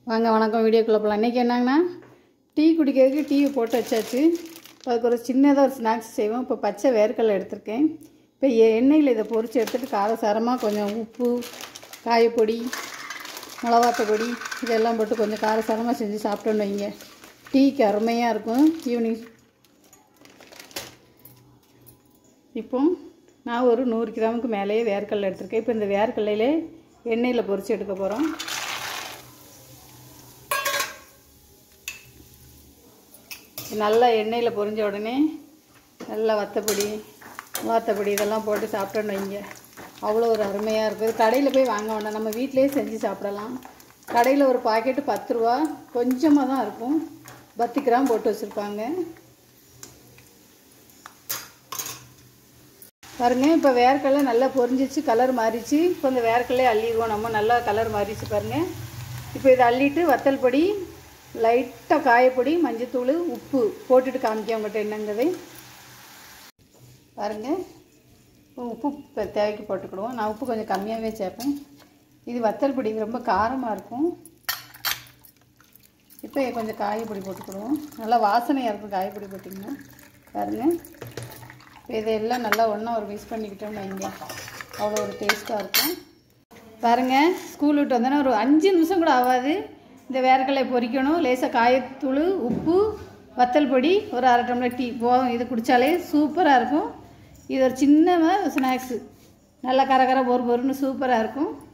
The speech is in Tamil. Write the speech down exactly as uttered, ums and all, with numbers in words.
வாங்க வணக்கம். வீடியோக்குள்ளே போகலாம். இன்றைக்கி என்னங்கன்னா டீ குடிக்கிறதுக்கு டீ போட்டு வச்சாச்சு. இப்போ அதுக்கு ஒரு சின்னதாக ஒரு ஸ்நாக்ஸ் செய்வோம். இப்போ பச்சை வேர்க்கடலை எடுத்திருக்கேன். இப்போ எண்ணெயில் இதை பொரித்து எடுத்துகிட்டு காரசாரமாக கொஞ்சம் உப்பு, காயப்பொடி, மிளகாத்த பொடி இதெல்லாம் போட்டு கொஞ்சம் காரசாரமாக செஞ்சு சாப்பிட்டோன்னு வைங்க, டீக்கு அருமையாக இருக்கும் ஈவினிங். இப்போ நான் ஒரு நூறு கிராமுக்கு மேலேயே வேர்க்கடலை எடுத்திருக்கேன். இப்போ இந்த வேர்க்கடலையிலே எண்ணெயில் பொரித்து எடுக்க போகிறோம். நல்லா எண்ணெயில் பொரிஞ்ச உடனே நல்லா வத்தப்பொடி, வாத்தப்பொடி இதெல்லாம் போட்டு சாப்பிட்டோன்னு வைங்க, அவ்வளோ ஒரு அருமையாக இருக்குது. கடையில் போய் வாங்க வேண்டாம், நம்ம வீட்டிலேயே செஞ்சு சாப்பிடலாம். கடையில் ஒரு பாக்கெட்டு பத்து ரூபா, கொஞ்சமாக தான் இருக்கும், பத்து கிராம் போட்டு வச்சுருப்பாங்க பாருங்கள். இப்போ வேர்க்கடலை நல்லா பொரிஞ்சிச்சு, கலர் மாறிச்சு. இப்போ இந்த வேர்க்கடலையை அள்ளிடுவோம். நம்ம நல்லா கலர் மாறிச்சு பாருங்கள். இப்போ இதை அள்ளிட்டு வத்தல் பொடி, லைட்டாக காயப்பொடி, மஞ்சத்தூள், உப்பு போட்டுட்டு காமிக்க உங்கள்கிட்ட என்னங்கிறது பாருங்கள். உப்பு இப்போ தேவைக்கு போட்டுக்கிடுவோம். நான் உப்பு கொஞ்சம் கம்மியாகவே சேர்ப்பேன். இது வத்தல் பொடி ரொம்ப காரமாக இருக்கும். இப்போ கொஞ்சம் காயப்பொடி போட்டுக்கிடுவோம். நல்லா வாசனையாக இருக்கும் காயப்பொடி போட்டிங்கன்னா பாருங்கள். இப்போ இதையெல்லாம் நல்லா ஒன்றா ஒரு மிக்ஸ் பண்ணிக்கிட்டோம்னு வைங்க, அவ்வளோ ஒரு டேஸ்ட்டாக இருக்கும் பாருங்கள். ஸ்கூல் விட்டு வந்தோன்னா ஒரு அஞ்சு நிமிஷம் கூட ஆகாது. இந்த வேர்க்கடலை பொரிக்கணும். லேசாக காயத்தூள், உப்பு, வத்தல் பொடி, ஒரு அரை டம்ளர் டீ போதும். இது குடித்தாலே சூப்பராக இருக்கும். இது ஒரு சின்ன ஸ்நாக்ஸு, நல்லா கர கர பொறு பொறுன்னு சூப்பராக இருக்கும்.